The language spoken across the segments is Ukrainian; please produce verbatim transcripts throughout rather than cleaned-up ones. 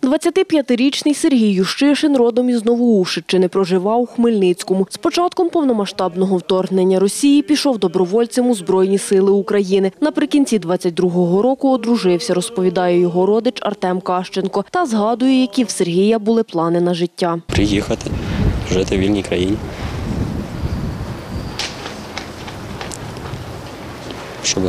двадцятип'ятирічний Сергій Ющишин родом із Новоушичини, проживав у Хмельницькому. З початком повномасштабного вторгнення Росії пішов добровольцем у Збройні сили України. Наприкінці двадцять другого року одружився, розповідає його родич Артем Кащенко. Та згадує, які в Сергія були плани на життя. Приїхати, жити в вільній країні. Щоб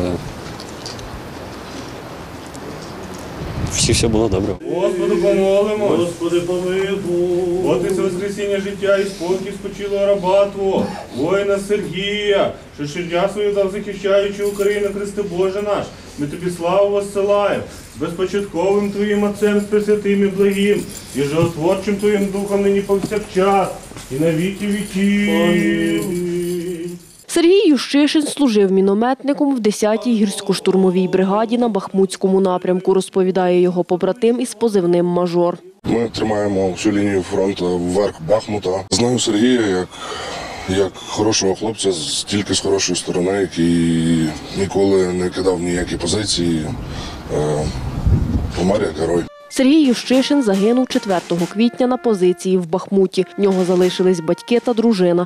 всі все було добре. Господу помолимо, Господи помилуй. От і воскресіння життя і спокій спочилого раба Твого, воїна Сергія, що життя свою дав захищаючи Україну, Христе Боже наш. Ми Тобі славу воссилаємо, з безпочатковим Твоїм Отцем, з Пресвятим і благим, і животворчим Твоїм Духом нині повсякчас, і на віки віків. Сергій Ющишин служив мінометником в десятій гірсько-штурмовій бригаді на Бахмутському напрямку, розповідає його побратим із позивним «Мажор». Ми тримаємо всю лінію фронту вверх Бахмута. Знаю Сергія як, як хорошого хлопця, тільки з хорошої сторони, який ніколи не кидав ніякі позиції, помер як герой. Сергій Ющишин загинув четвертого квітня на позиції в Бахмуті. В нього залишились батьки та дружина.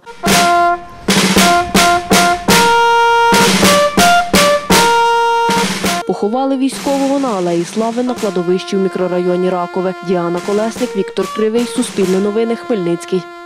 Поховали військового на Алеї Слави на кладовищі в мікрорайоні Ракове. Діана Колесник, Віктор Кривий, Суспільне новини, Хмельницький.